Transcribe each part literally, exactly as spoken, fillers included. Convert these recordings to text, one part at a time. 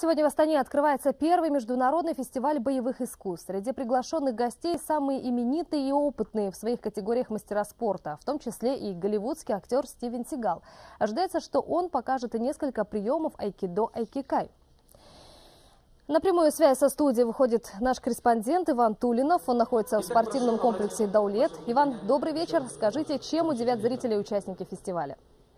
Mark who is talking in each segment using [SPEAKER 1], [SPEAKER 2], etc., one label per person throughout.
[SPEAKER 1] Сегодня в Астане открывается первый международный фестиваль боевых искусств. Среди приглашенных гостей самые именитые и опытные в своих категориях мастера спорта, в том числе и голливудский актер Стивен Сигал. Ожидается, что он покажет и несколько приемов айкидо-айкикай. На прямую связь со студией выходит наш корреспондент Иван Тулинов. Он находится в спортивном комплексе «Даулет». Иван, добрый вечер. Скажите, чем удивят зрителей и участники фестиваля?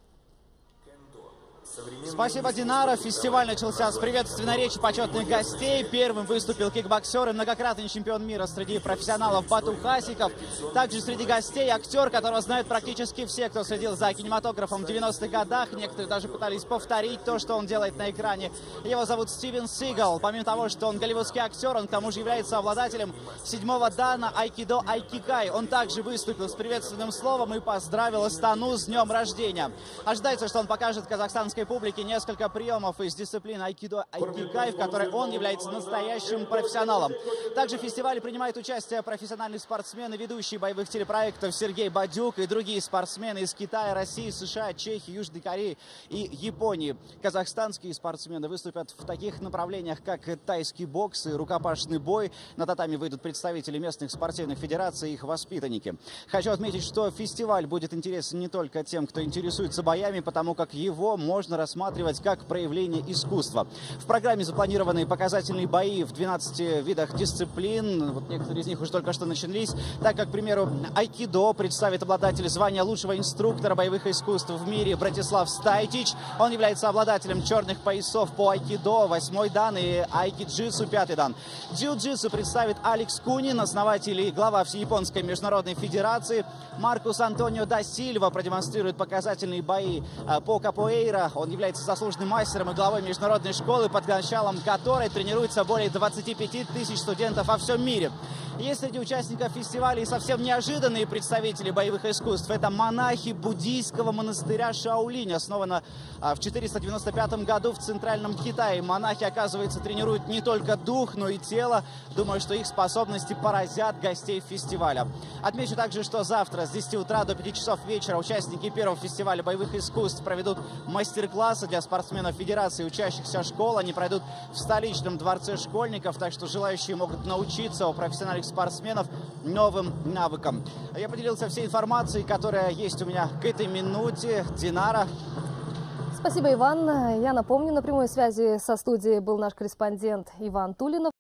[SPEAKER 2] Спасибо, Динара. Фестиваль начался с приветственной речи почетных гостей. Первым выступил кикбоксер и многократный чемпион мира среди профессионалов Бату Хасиков. Также среди гостей актер, которого знают практически все, кто следил за кинематографом в девяностых годах. Некоторые даже пытались повторить то, что он делает на экране. Его зовут Стивен Сигал. Помимо того, что он голливудский актер, он к тому же является обладателем седьмого дана айкидо-айкикай. Он также выступил с приветственным словом и поздравил Астану с днем рождения. Ожидается, что он покажет казахстанской публике несколько приемов из дисциплины айкидо-айкикай, в которой он является настоящим профессионалом. Также в фестивале принимают участие профессиональные спортсмены, ведущие боевых телепроектов Сергей Бадюк и другие спортсмены из Китая, России, США, Чехии, Южной Кореи и Японии. Казахстанские спортсмены выступят в таких направлениях, как тайский бокс и рукопашный бой. На татами выйдут представители местных спортивных федераций и их воспитанники. Хочу отметить, что фестиваль будет интересен не только тем, кто интересуется боями, потому как его можно рассматривать как проявление искусства. В программе запланированы показательные бои в двенадцати видах дисциплин. Вот некоторые из них уже только что начались. Так как, к примеру, айкидо представит обладатель звания лучшего инструктора боевых искусств в мире Братислав Стайтич. Он является обладателем черных поясов по айкидо, восьмой дан, и айки-джитсу, пятый дан. Дзюджитсу представит Алекс Кунин, основатель и глава Всеяпонской международной федерации. Маркус Антонио да Сильва продемонстрирует показательные бои по капоэйра. Он является заслуженным мастером и главой международной школы, под началом которой тренируется более двадцати пяти тысяч студентов во всем мире. Есть среди участников фестиваля и совсем неожиданные представители боевых искусств. Это монахи буддийского монастыря Шаолинь, основанного в четыреста девяносто пятом году в Центральном Китае. Монахи, оказывается, тренируют не только дух, но и тело. Думаю, что их способности поразят гостей фестиваля. Отмечу также, что завтра с десяти утра до пяти часов вечера участники первого фестиваля боевых искусств проведут мастер-классы для спортсменов Федерации учащихся школ. Они пройдут в столичном дворце школьников, так что желающие могут научиться у профессиональных спортсменов новым навыкам. Я поделился всей информацией, которая есть у меня к этой минуте. Динара.
[SPEAKER 1] Спасибо, Иван. Я напомню, на прямой связи со студией был наш корреспондент Иван Тулинов.